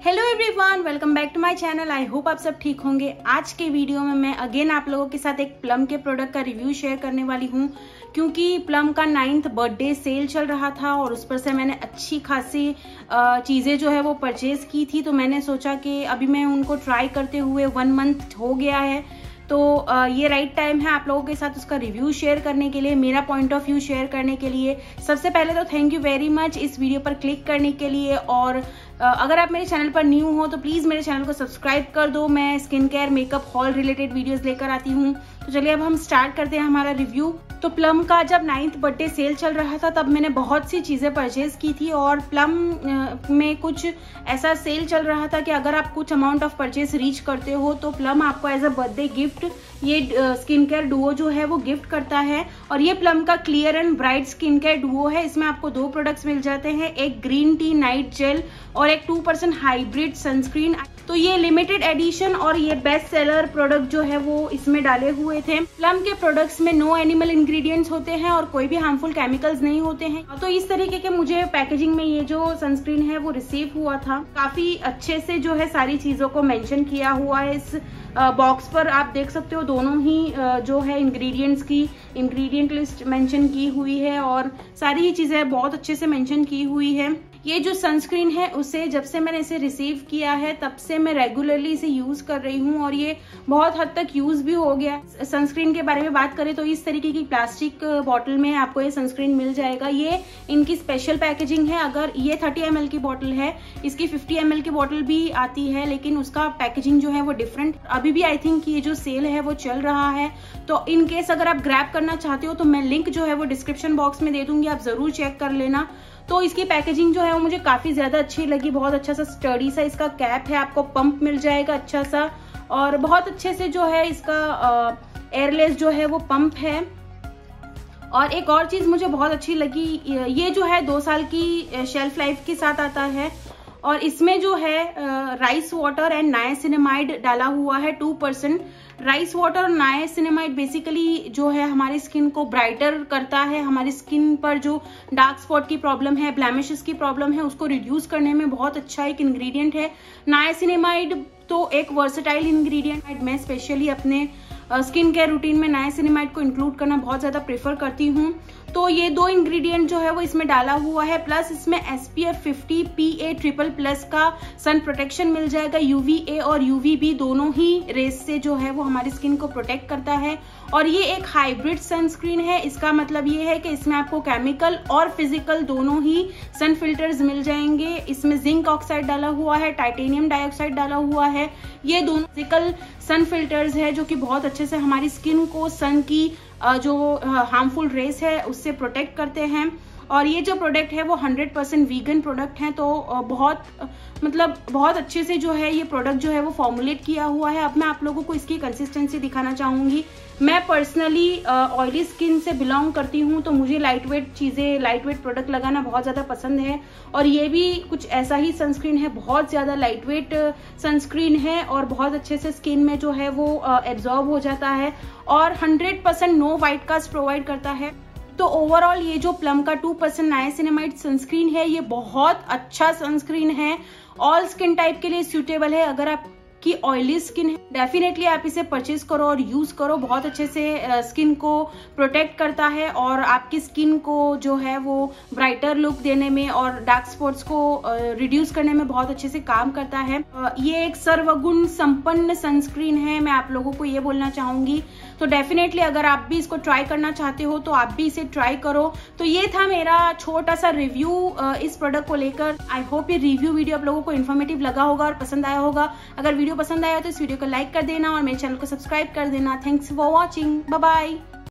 Hello everyone, welcome back to my channel. I hope आप सब ठीक होंगे। आज के वीडियो में मैं अगेन आप लोगों के साथ एक प्लम के प्रोडक्ट का रिव्यू शेयर करने वाली हूं, क्योंकि प्लम का 9th बर्थडे सेल चल रहा था और उस पर से मैंने अच्छी खासी चीज़ें जो है वो परचेज की थी। तो मैंने सोचा कि अभी मैं उनको ट्राई करते हुए 1 मंथ हो गया है, तो ये राइट टाइम है आप लोगों के साथ उसका रिव्यू शेयर करने के लिए, मेरा पॉइंट ऑफ व्यू शेयर करने के लिए। सबसे पहले तो थैंक यू वेरी मच इस वीडियो पर क्लिक करने के लिए। और अगर आप मेरे चैनल पर न्यू हो तो प्लीज़ मेरे चैनल को सब्सक्राइब कर दो। मैं skin care, makeup, haul related videos लेकर आती हूँ। तो चलिए अब हम स्टार्ट करते हैं हमारा रिव्यू। तो प्लम का जब 9th बर्थडे सेल चल रहा था तब मैंने बहुत सी चीज़ें परचेज की थी, और प्लम में कुछ ऐसा सेल चल रहा था कि अगर आप कुछ अमाउंट ऑफ परचेज रीच करते हो तो प्लम आपको एज अ बर्थडे गिफ्ट ये स्किन केयर डुओ जो है वो गिफ्ट करता है। और ये प्लम का clear and bright skin care duo है। इसमें आपको 2 प्रोडक्ट्स मिल जाते हैं, एक ग्रीन टी नाइट जेल और एक 2% हाइब्रिड सनस्क्रीन। तो ये लिमिटेड एडिशन और ये बेस्ट सेलर प्रोडक्ट जो है वो इसमें डाले हुए थे। प्लम के प्रोडक्ट्स में नो एनिमल इंग्रेडिएंट्स होते हैं और कोई भी हार्मफुल केमिकल्स नहीं होते हैं। तो इस तरीके के मुझे पैकेजिंग में ये जो सनस्क्रीन है वो रिसीव हुआ था। काफी अच्छे से जो है सारी चीजों को मेंशन किया हुआ है इस बॉक्स पर। आप देख सकते हो दोनों ही जो है इंग्रेडिएंट्स की इंग्रेडिएंट लिस्ट मेंशन की हुई है और सारी ही चीजें बहुत अच्छे से मेंशन की हुई है। ये जो सनस्क्रीन है उसे जब से मैंने इसे रिसीव किया है तब से मैं रेगुलरली इसे यूज कर रही हूँ और ये बहुत हद तक यूज भी हो गया। सनस्क्रीन के बारे में बात करें तो इस तरीके की प्लास्टिक बॉटल में आपको ये सनस्क्रीन मिल जाएगा। ये इनकी स्पेशल पैकेजिंग है। अगर ये 30 ml की बॉटल है, इसकी 50 ml की बॉटल भी आती है, लेकिन उसका पैकेजिंग जो है वो डिफरेंट। अभी भी आई थिंक ये जो सेल है वो चल रहा है, तो इन केस अगर आप ग्रैब करना चाहते हो तो मैं लिंक जो है वो डिस्क्रिप्शन बॉक्स में दे दूंगी, आप जरूर चेक कर लेना। तो इसकी पैकेजिंग जो है वो मुझे काफी ज्यादा अच्छी लगी। बहुत अच्छा सा स्टडी सा इसका कैप है, आपको पंप मिल जाएगा अच्छा सा, और बहुत अच्छे से जो है इसका एयरलेस जो है वो पंप है। और एक और चीज मुझे बहुत अच्छी लगी, ये जो है 2 साल की शेल्फ लाइफ के साथ आता है और इसमें जो है राइस वाटर एंड नायासिनामाइड डाला हुआ है 2%। राइस वाटर और नायासिनामाइड बेसिकली जो है हमारी स्किन को ब्राइटर करता है, हमारी स्किन पर जो डार्क स्पॉट की प्रॉब्लम है, ब्लैमिशेस की प्रॉब्लम है, उसको रिड्यूस करने में बहुत अच्छा एक इंग्रेडिएंट है। नायासिनामाइड तो एक वर्सेटाइल इंग्रेडिएंट, मैं स्पेशली अपने स्किन केयर रूटीन में नायासिनामाइड को इंक्लूड करना बहुत ज्यादा प्रेफर करती हूँ। तो ये 2 इंग्रेडिएंट जो है वो इसमें डाला हुआ है, प्लस इसमें SPF 50 PA++ का सन प्रोटेक्शन मिल जाएगा। UVA और UVB दोनों ही रेज से जो है वो हमारी स्किन को प्रोटेक्ट करता है। और ये एक हाइब्रिड सनस्क्रीन है। इसका मतलब ये है कि इसमें आपको केमिकल और फिजिकल दोनों ही सन फिल्टर्स मिल जाएंगे। इसमें जिंक ऑक्साइड डाला हुआ है, टाइटेनियम डाइऑक्साइड डाला हुआ है। ये दोनों फिजिकल सन फिल्टर्स है जो कि बहुत अच्छे से हमारी स्किन को सन की जो हार्मफुल रेस है उससे प्रोटेक्ट करते हैं। और ये जो प्रोडक्ट है वो 100% वीगन प्रोडक्ट है। तो बहुत अच्छे से जो है ये प्रोडक्ट जो है वो फॉर्मुलेट किया हुआ है। अब मैं आप लोगों को इसकी कंसिस्टेंसी दिखाना चाहूंगी। मैं पर्सनली ऑयली स्किन से बिलोंग करती हूँ, तो मुझे लाइट वेट चीज़ें, लाइट वेट प्रोडक्ट लगाना बहुत ज़्यादा पसंद है। और ये भी कुछ ऐसा ही सनस्क्रीन है, बहुत ज़्यादा लाइट वेट सनस्क्रीन है और बहुत अच्छे से स्किन में जो है वो एब्जॉर्ब हो जाता है और 100% नो वाइट कास्ट प्रोवाइड करता है। तो ओवरऑल ये जो प्लम का 2% नायासिनामाइड सनस्क्रीन है ये बहुत अच्छा सनस्क्रीन है, ऑल स्किन टाइप के लिए सूटेबल है। अगर आपकी ऑयली स्किन है डेफिनेटली आप इसे परचेज करो और यूज करो। बहुत अच्छे से स्किन को प्रोटेक्ट करता है और आपकी स्किन को जो है वो ब्राइटर लुक देने में और डार्क स्पॉट्स को रिड्यूस करने में बहुत अच्छे से काम करता है। ये एक सर्वगुण संपन्न सनस्क्रीन है, मैं आप लोगों को ये बोलना चाहूंगी। तो डेफिनेटली अगर आप भी इसको ट्राई करना चाहते हो तो आप भी इसे ट्राई करो। तो ये था मेरा छोटा सा रिव्यू इस प्रोडक्ट को लेकर। आई होप ये रिव्यू वीडियो आप लोगों को इन्फॉर्मेटिव लगा होगा और पसंद आया होगा। अगर वीडियो पसंद आया तो इस वीडियो को लाइक कर देना और मेरे चैनल को सब्सक्राइब कर देना। Thanks for watching, bye bye.